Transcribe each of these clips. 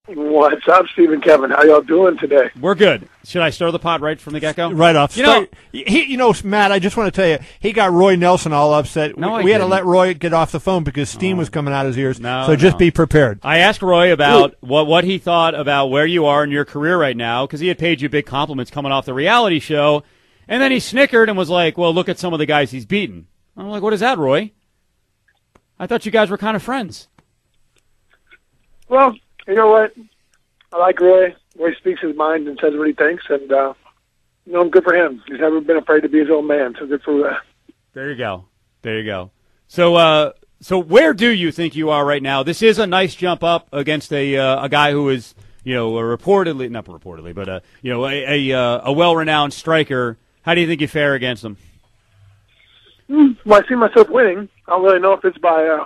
What's up, Steve and Kevin? How y'all doing today? We're good. Should I stir the pot right from the get-go? Right off. Matt, I just want to tell you, he got Roy Nelson all upset. No, we had to let Roy get off the phone because steam was coming out his ears. No, just be prepared. I asked Roy about what he thought about where you are in your career right now because he had paid you big compliments coming off the reality show, and then he snickered and was like, well, look at some of the guys he's beaten. I'm like, what is that, Roy? I thought you guys were kind of friends. Well, you know what? I like Roy. Roy speaks his mind and says what he thinks, and good for him. He's never been afraid to be his own man, so good for Roy. There you go. So where do you think you are right now? This is a nice jump up against a guy who is, not reportedly, but a well-renowned striker. How do you think you fare against him? Well, I see myself winning. I don't really know if it's by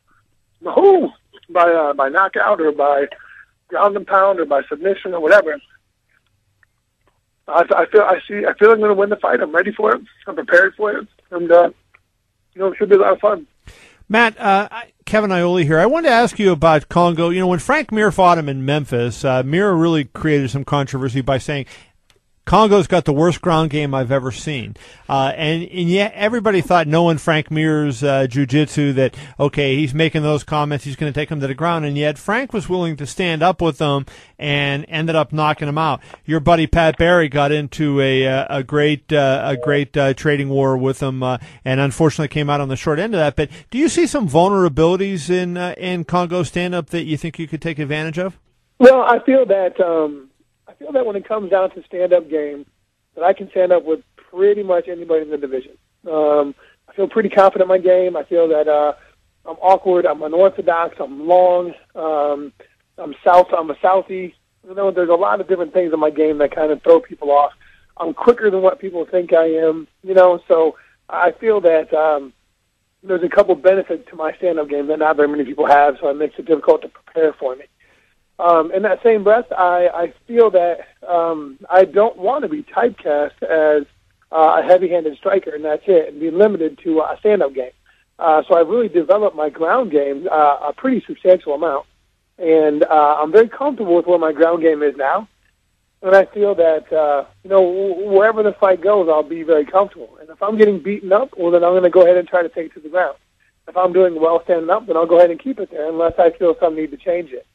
knockout or by ground and pound or by submission or whatever. I feel I'm going to win the fight. I'm ready for it. I'm prepared for it, and it should be a lot of fun. Matt, Kevin Iole here. I wanted to ask you about Kongo. When Frank Mir fought him in Memphis, Mir really created some controversy by saying Kongo's got the worst ground game I've ever seen. And yet everybody thought, knowing Frank Mir's jiu-jitsu, that, okay, he's making those comments, he's going to take him to the ground. And yet Frank was willing to stand up with them and ended up knocking him out. Your buddy Pat Barry got into a great trading war with him and unfortunately came out on the short end of that. But do you see some vulnerabilities in Kongo stand-up that you think you could take advantage of? Well, I feel that when it comes down to stand-up game, that I can stand up with pretty much anybody in the division. I feel pretty confident in my game. I feel that I'm awkward, I'm unorthodox, I'm long, I'm a Southie. There's a lot of different things in my game that kind of throw people off. I'm quicker than what people think I am, so I feel that there's a couple benefits to my stand-up game that not very many people have, so it makes it difficult to prepare for me. In that same breath, I feel that I don't want to be typecast as a heavy-handed striker, and that's it, and be limited to a stand-up game. So I've really developed my ground game a pretty substantial amount, and I'm very comfortable with where my ground game is now. And I feel that, wherever the fight goes, I'll be very comfortable. And if I'm getting beaten up, well, then I'm going to go ahead and try to take it to the ground. If I'm doing well standing up, then I'll go ahead and keep it there unless I feel some need to change it.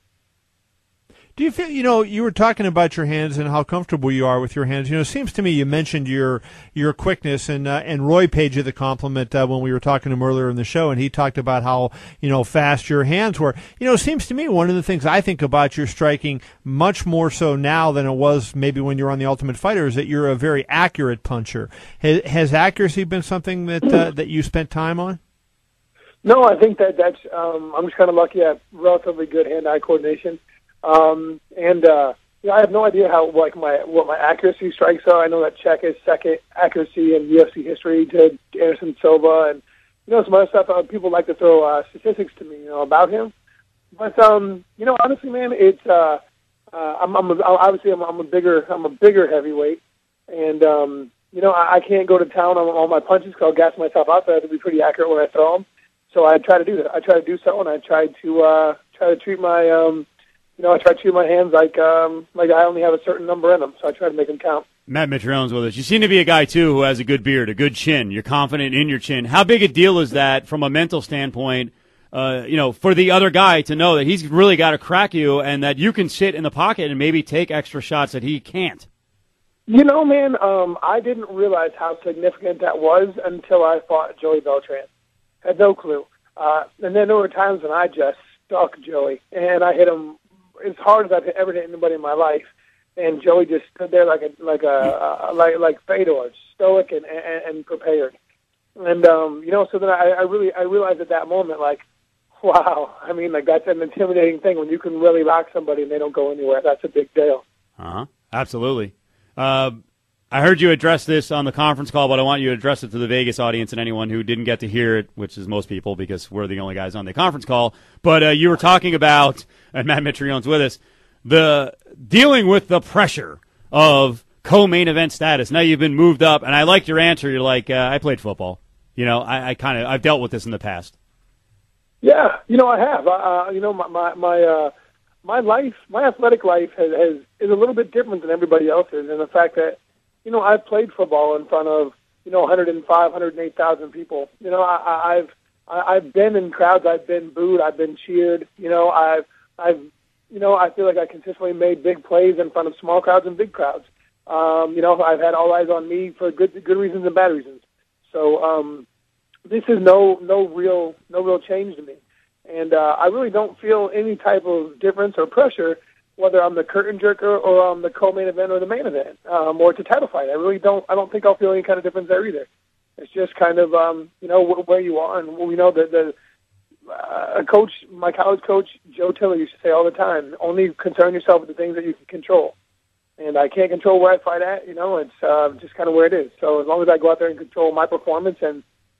Do you feel, you were talking about your hands and how comfortable you are with your hands. It seems to me you mentioned your quickness, and Roy paid you the compliment when we were talking to him earlier in the show, and he talked about how, fast your hands were. It seems to me one of the things I think about your striking much more so now than it was maybe when you were on The Ultimate Fighter is that you're a very accurate puncher. Has accuracy been something that you spent time on? No, I think that's I'm just kind of lucky I have relatively good hand-eye coordination. I have no idea what my accuracy strikes are. I know that Czech is second accuracy in UFC history to Anderson Silva, and some other stuff. People like to throw statistics to me, about him. But honestly, man, it's I'm a bigger heavyweight, and I can't go to town on all my punches because I'll gas myself out. So I have to be pretty accurate when I throw them. So I try to do that. I try to do so, and I try to treat my I try to treat my hands like I only have a certain number in them, so I try to make them count. Matt Mitrione's with us. You seem to be a guy, too, who has a good beard, a good chin. You're confident in your chin. How big a deal is that from a mental standpoint, for the other guy to know that he's really got to crack you and that you can sit in the pocket and maybe take extra shots that he can't? Man, I didn't realize how significant that was until I fought Joey Beltran. Had no clue. And then there were times when I just stuck Joey, and I hit him as hard as I've ever hit anybody in my life, and Joey just stood there like Fedor, stoic and prepared. And so then I realized at that moment, wow, that's an intimidating thing when you can really rock somebody and they don't go anywhere. That's a big deal. Absolutely. I heard you address this on the conference call, but I want you to address it to the Vegas audience and anyone who didn't get to hear it, which is most people because we're the only guys on the conference call. But you were talking about, and Matt Mitrione's with us, the dealing with the pressure of co-main event status. Now you've been moved up, and I liked your answer. You're like, I played football. I've dealt with this in the past. Yeah, I have. my athletic life is a little bit different than everybody else's, in the fact that, I've played football in front of, 105, 108,000 people. I've been in crowds, I've been booed, I've been cheered. I feel like I consistently made big plays in front of small crowds and big crowds. I've had all eyes on me for good reasons and bad reasons. So this is no real change to me, and I really don't feel any type of difference or pressure, whether I'm the curtain jerker or I'm the co-main event or the main event, or it's a title fight. I don't think I'll feel any kind of difference there either. It's just kind of where you are, and we know that a coach, my college coach Joe Tiller, used to say all the time, only concern yourself with the things that you can control. And I can't control where I fight at, it's just kind of where it is. So as long as I go out there and control my performance and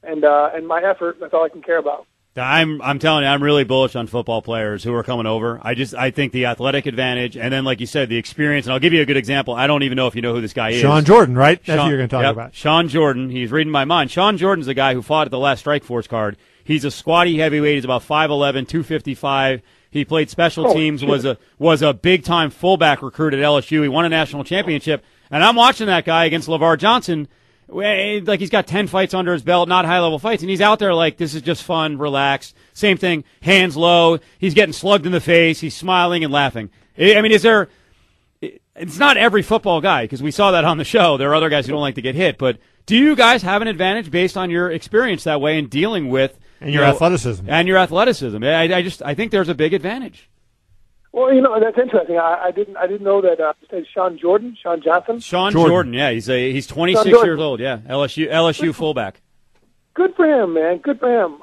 my effort, that's all I can care about. I'm telling you, I'm really bullish on football players who are coming over. I think the athletic advantage, and then, like you said, the experience. And I'll give you a good example. I don't even know if you know who this guy is. Sean Jordan, right? That's who you're going to talk about. Sean Jordan. He's reading my mind. Sean Jordan's the guy who fought at the last Strikeforce card. He's a squatty heavyweight. He's about 5'11", 255. He played special teams. Was a big time fullback recruit at LSU. He won a national championship. And I'm watching that guy against LeVar Johnson. Like, he's got 10 fights under his belt, not high-level fights, and he's out there like, this is just fun, relaxed. Same thing, hands low. He's getting slugged in the face. He's smiling and laughing. I mean, it's not every football guy, because we saw that on the show. There are other guys who don't like to get hit, but do you guys have an advantage based on your experience that way in dealing with and your athleticism? And your athleticism. I think there's a big advantage. Well, that's interesting. I didn't know that. Sean Johnson. Sean Jordan. Yeah, he's 26 years old. Yeah, LSU fullback. Good for him, man. Good for him.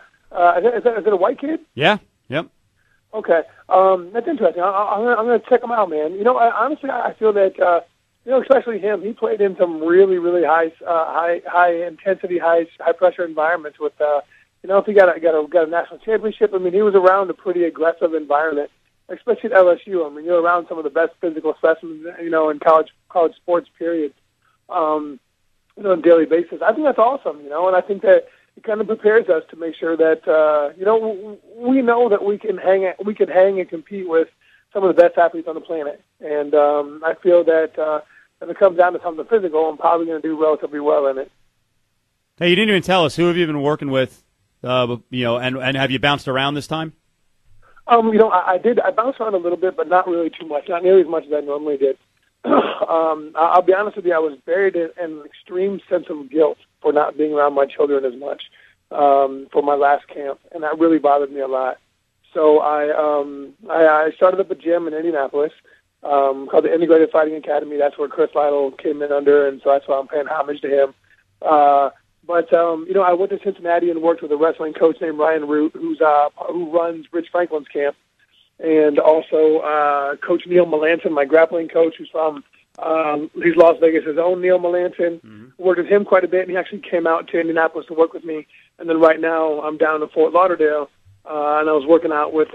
Is it a white kid? Yeah. Yep. Okay. That's interesting. I'm going to check him out, man. Honestly, I feel that especially him. He played in some really, really high intensity, high pressure environments. With if he got a national championship. I mean, he was around a pretty aggressive environment. Especially at LSU. I mean, you're around some of the best physical specimens, in college sports, period, on a daily basis. I think that's awesome, and I think that it kind of prepares us to make sure that, we know that we can hang and compete with some of the best athletes on the planet. And I feel that when it comes down to something physical, I'm probably going to do relatively well in it. Hey, you didn't even tell us, who have you been working with, and have you bounced around this time? I did. I bounced around a little bit, but not really too much. Not nearly as much as I normally did. I'll be honest with you. I was buried in an extreme sense of guilt for not being around my children as much for my last camp, and that really bothered me a lot. So I started up a gym in Indianapolis called the Integrated Fighting Academy. That's where Chris Lytle came in under, and so that's why I'm paying homage to him. But I went to Cincinnati and worked with a wrestling coach named Ryan Root, who runs Rich Franklin's camp, and also Coach Neil Melanson, my grappling coach, who's from he's Las Vegas' own Neil Melanson. Mm-hmm. Worked with him quite a bit, and he actually came out to Indianapolis to work with me. And then right now I'm down in Fort Lauderdale, and I was working out with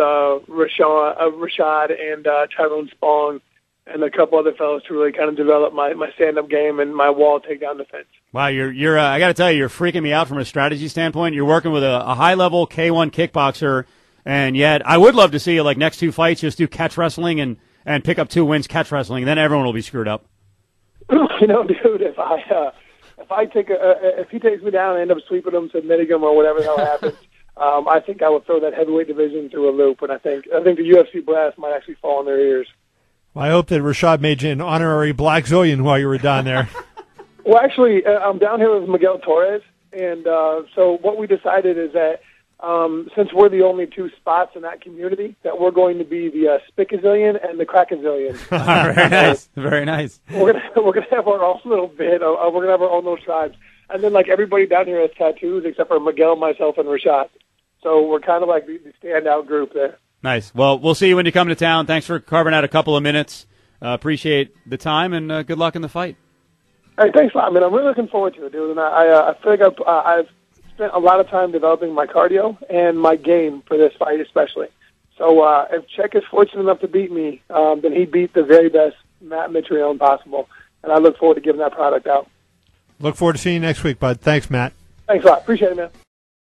Rashad and Tyrone Spong and a couple other fellows to really kind of develop my stand-up game and my wall takedown defense. Wow, you're I got to tell you, you're freaking me out from a strategy standpoint. You're working with a high-level K1 kickboxer, and yet I would love to see you, like, next two fights, just do catch wrestling and pick up 2 wins catch wrestling, and then everyone will be screwed up. Dude, if he takes me down and end up sweeping him, submitting him, or whatever the hell happens, I think I would throw that heavyweight division through a loop, and I think the UFC brass might actually fall on their ears. Well, I hope that Rashad made you an honorary Black Zillion while you were down there. Well, actually, I'm down here with Miguel Torres, and so what we decided is that since we're the only 2 spots in that community, that we're going to be the Spickazillion and the Crackazillion. Very nice, very nice. We're gonna have our own little bit. We're gonna have our own little tribes, and then like everybody down here has tattoos except for Miguel, myself, and Rashad. So we're kind of like the standout group there. Nice. Well, we'll see you when you come to town. Thanks for carving out a couple of minutes. Appreciate the time, and good luck in the fight. Hey, thanks a lot, man. I'm really looking forward to it, dude. And I feel like I've spent a lot of time developing my cardio and my game for this fight especially. So if Czech is fortunate enough to beat me, then he beat the very best Matt Mitrione possible. And I look forward to giving that product out. Look forward to seeing you next week, bud. Thanks, Matt. Thanks a lot. Appreciate it, man.